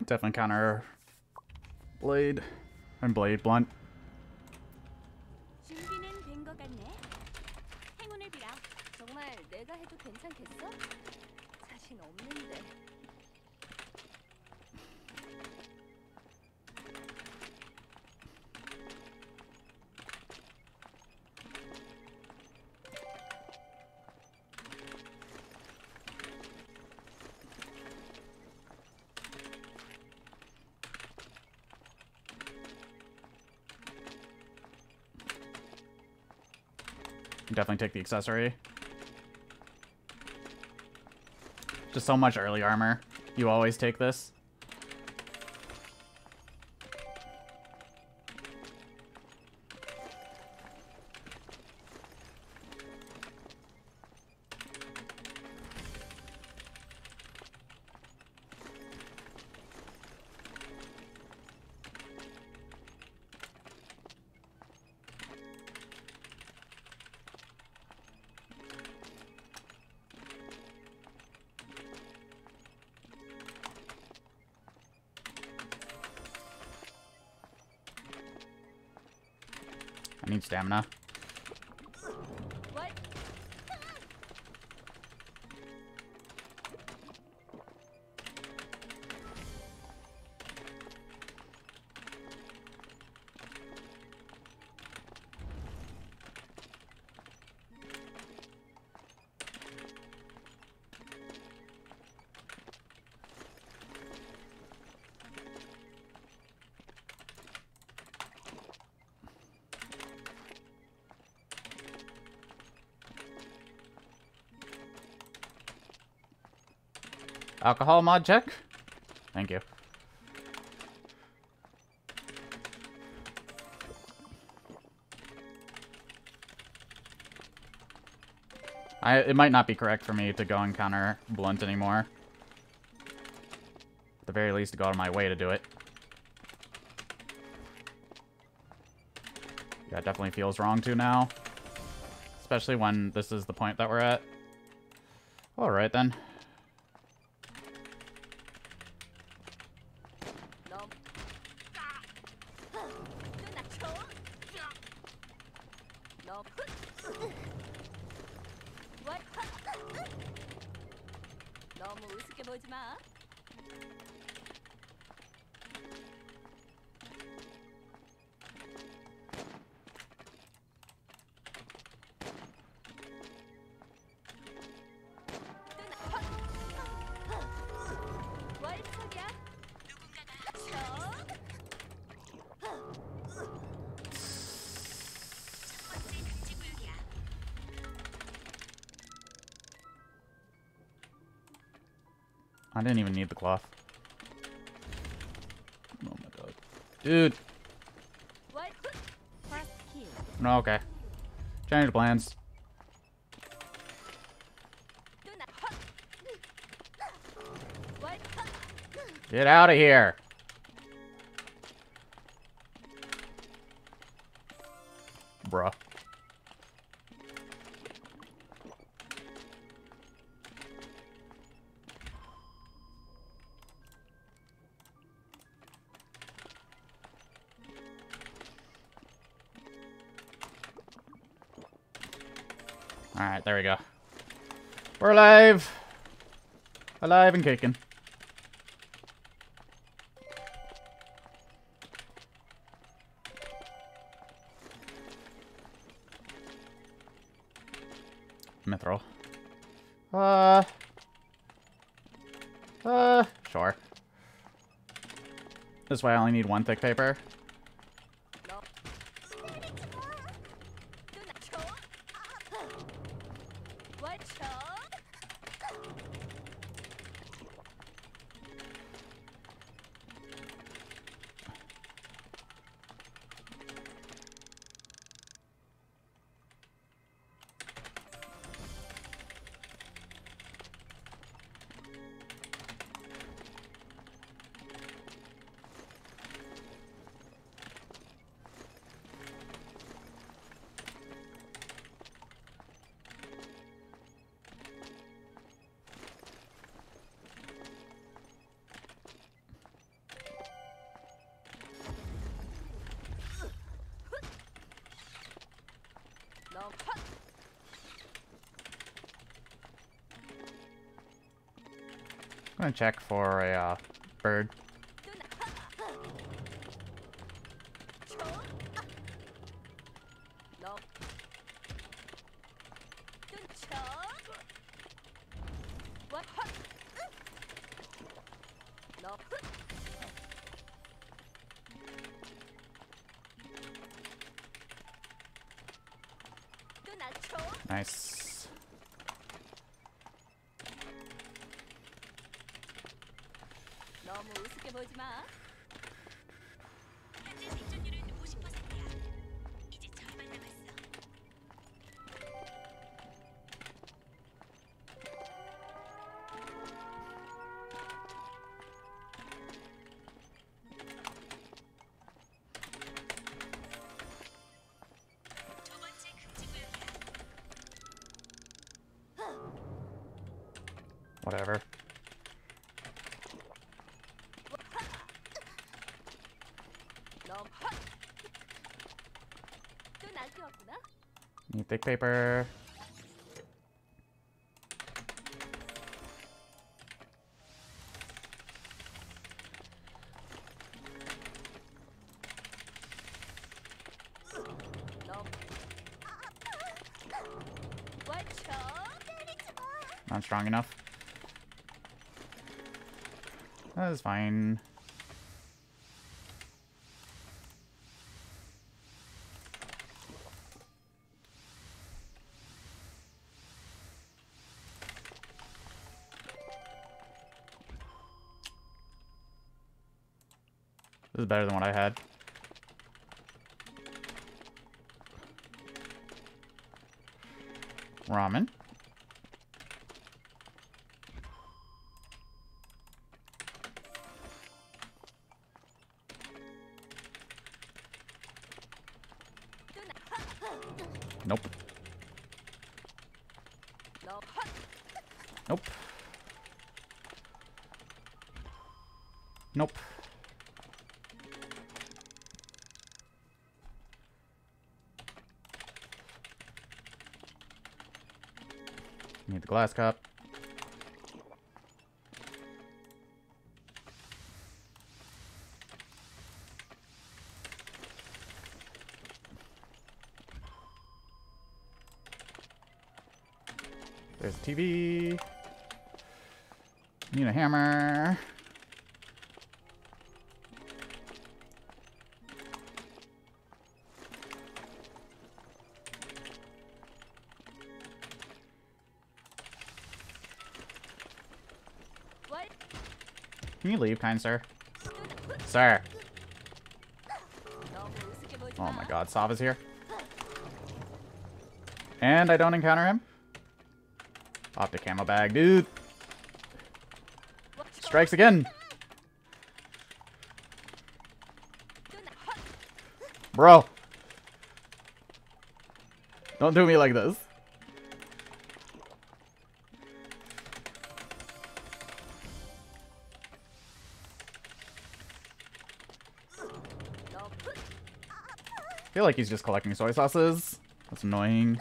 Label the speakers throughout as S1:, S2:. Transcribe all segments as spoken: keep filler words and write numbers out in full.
S1: Definitely counter blade and blade blunt.
S2: 준비는 된 것 같네. 행운을 빌어. 정말 내가 해도 괜찮겠어? 자신 없는데.
S1: Definitely take the accessory. Just so much early armor. You always take this. I need stamina.
S2: What?
S1: Alcohol mod check? Thank you. I, it might not be correct for me to go and counter blunt anymore. At the very least, to go out of my way to do it. Yeah, it definitely feels wrong to now. Especially when this is the point that we're at. Alright then.
S2: 너무 우습게 보지 마. 월척이야? 누군가가
S1: I didn't even need the cloth. Oh my god. Dude! No, okay. Change plans. Get out of here! Bruh. Alright, there we go. We're alive! Alive and kicking. Mithril. Uh... Uh... Sure. This way I only need one thick paper. gonna check for a uh, bird. Nice.
S2: 너무 우습게 보지 마.
S3: 현재 생존율은 오십 퍼센트야. 이제 절반 남았어. 두 번째 금지 구역이야.
S1: Whatever.
S2: 또 낚였구나.
S1: Need thick paper. Not strong enough. That is fine. This is better than what I had. Ramen. Nope. Nope. Nope. Need the glass cup. There's a T V. Need a hammer. Can you leave, kind sir? Sir. Oh my god, Sava's here. And I don't encounter him? Optic camo bag, dude. Strikes again. Bro. Don't do me like this. I feel like he's just collecting soy sauces. That's annoying.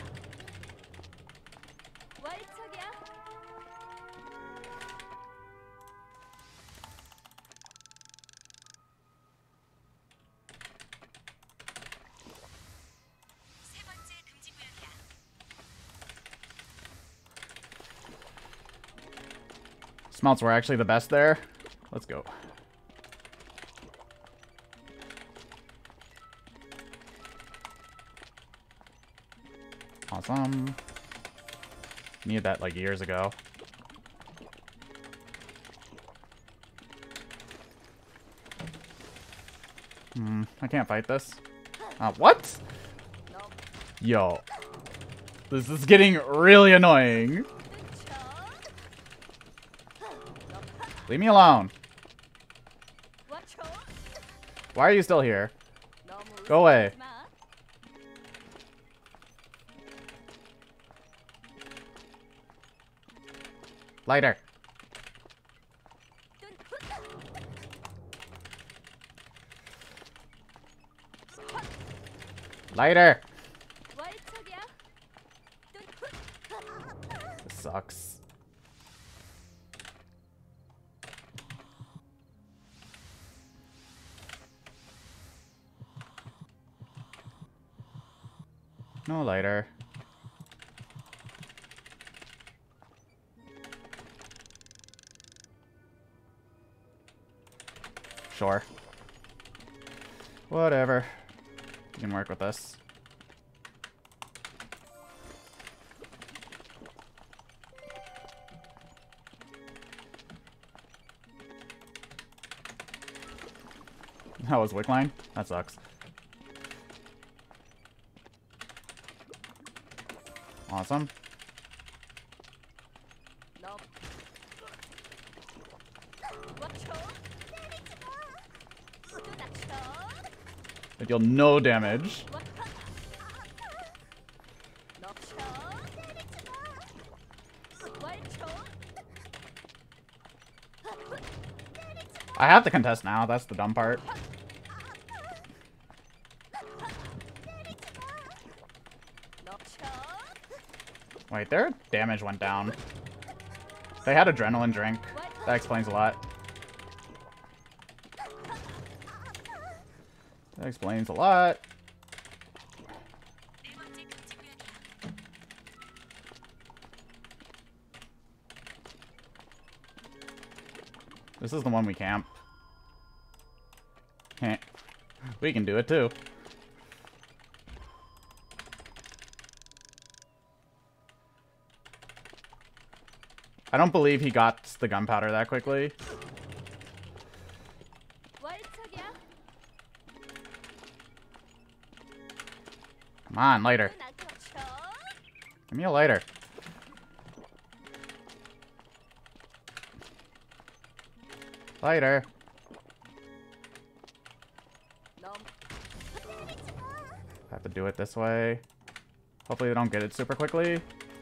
S3: 세 번째 금지 구역이야.
S1: Smelts were actually the best there. Let's go. Awesome. Needed that like years ago. Hmm, I can't fight this. Uh, what? Yo. This is getting really annoying. Leave me alone. Why are you still here? Go away. Lighter. Lighter. This sucks. No lighter. Sure. Whatever. You can work with this. That was wick line? That sucks. Awesome. They deal no damage. I have to contest now, that's the dumb part. Wait, their damage went down. They had adrenaline drink. That explains a lot. That explains a lot.
S3: 네 번째 금지 구역이야.
S1: This is the one we camp. Heh. We can do it too. I don't believe he got the gunpowder that quickly. Come on, lighter. Give me a lighter. Lighter. Have to do it this way. Hopefully they don't get it super quickly.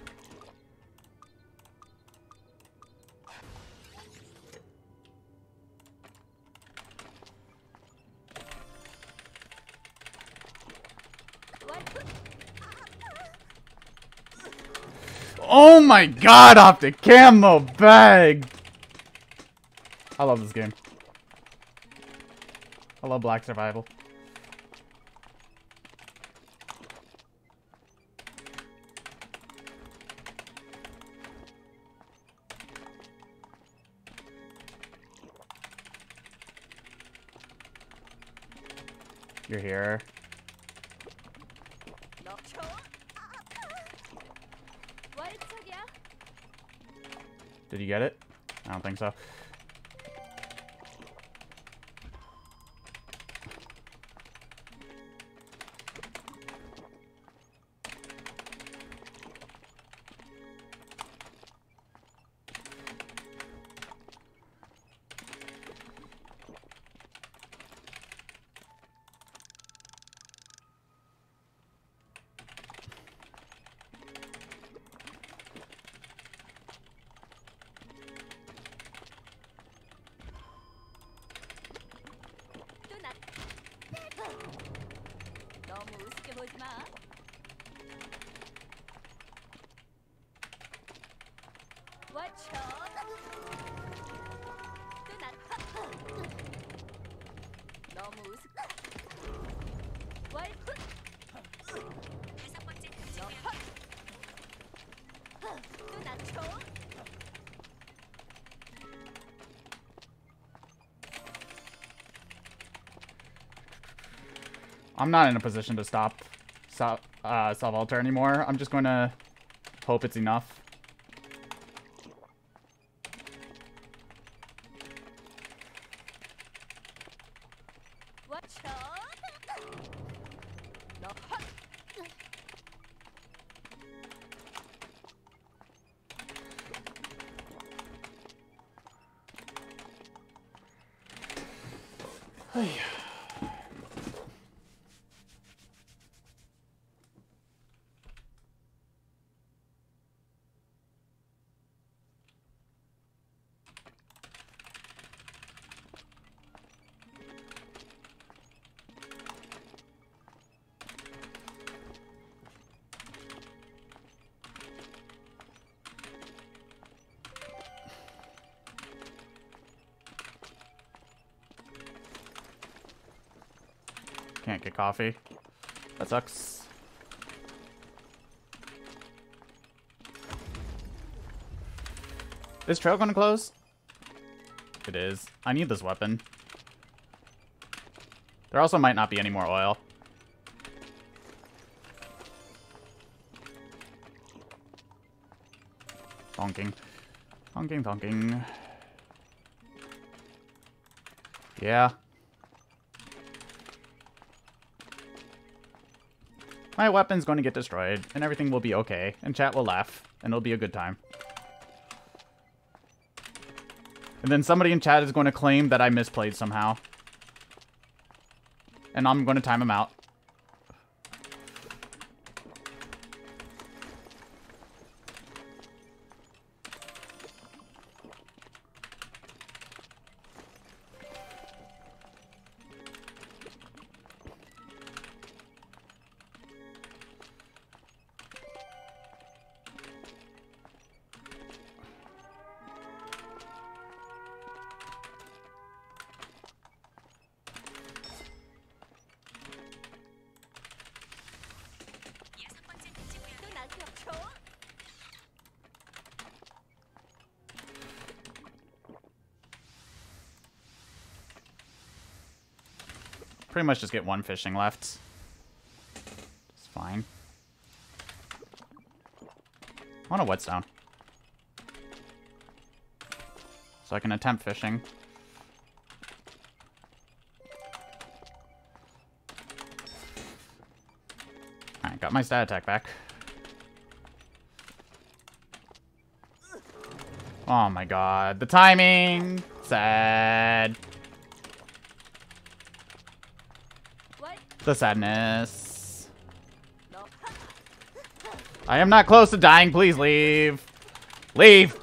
S1: Oh my god, Optic Camo bag! I love this game. I love Black Survival. You're here. Did you get it? I don't think so.
S3: 다섯 번째 금지 구역이야.
S1: I'm not in a position to stop so, uh, Self-Alter anymore. I'm just going to hope it's enough. Can't get coffee. That sucks. Is trail gonna close? It is. I need this weapon. There also might not be any more oil. Thonking. Thonking, thonking. Yeah. My weapon's going to get destroyed, and everything will be okay, and chat will laugh, and it'll be a good time. And then somebody in chat is going to claim that I misplayed somehow. And I'm going to time him out. Pretty much just get one fishing left. It's fine. I want a whetstone. So I can attempt fishing. Alright, got my stat attack back. Oh my god, the timing! Sad. The sadness. I am not close to dying. Please leave. Leave.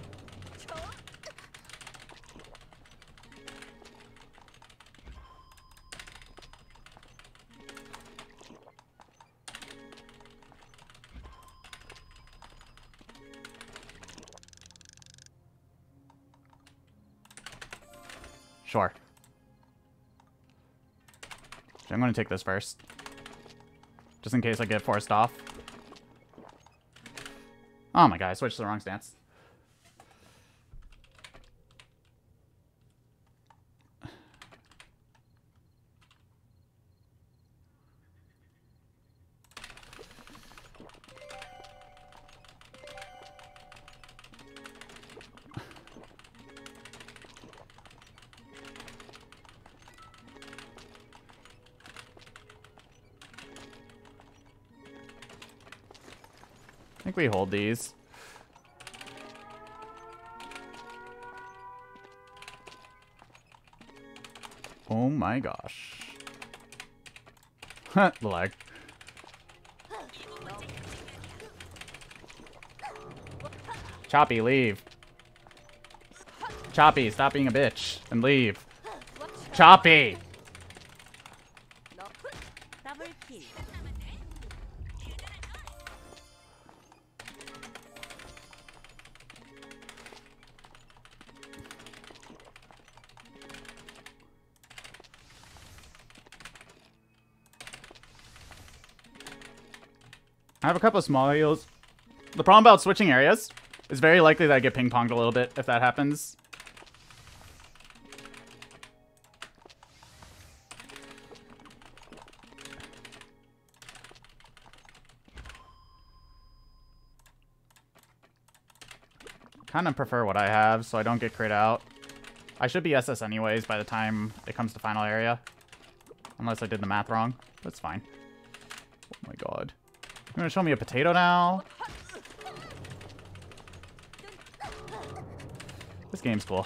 S1: Sure. I'm going to take this first. Just in case I get forced off. Oh my god, I switched to the wrong stance. I think we hold these. Oh my gosh. The lag. Choppy, leave. Choppy, stop being a bitch and leave. Choppy! I have a couple of small heals. The problem about switching areas is very likely that I get ping-ponged a little bit if that happens. Kind of prefer what I have so I don't get crit out. I should be S S anyways by the time it comes to final area. Unless I did the math wrong. That's fine. Oh my god. You're gonna show me a potato now? This game's cool.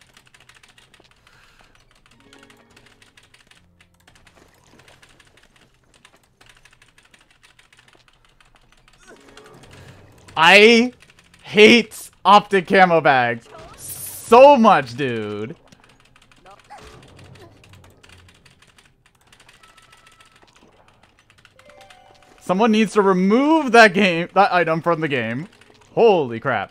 S1: I hate optic camo bags so much, dude. Someone needs to remove that game, that item from the game. Holy crap.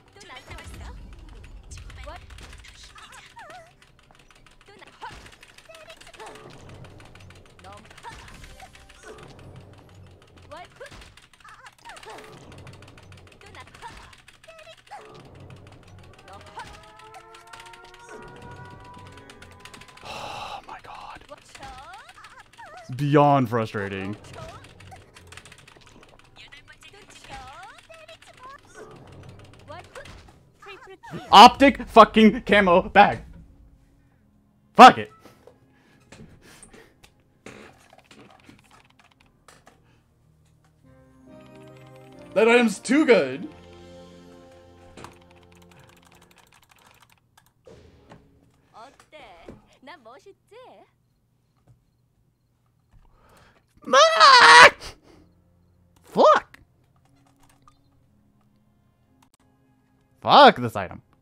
S1: Beyond frustrating. Optic fucking camo bag. Fuck it. That item's too good.
S2: 어때? 난 멋있지?
S1: Ah! Fuck. Fuck this item.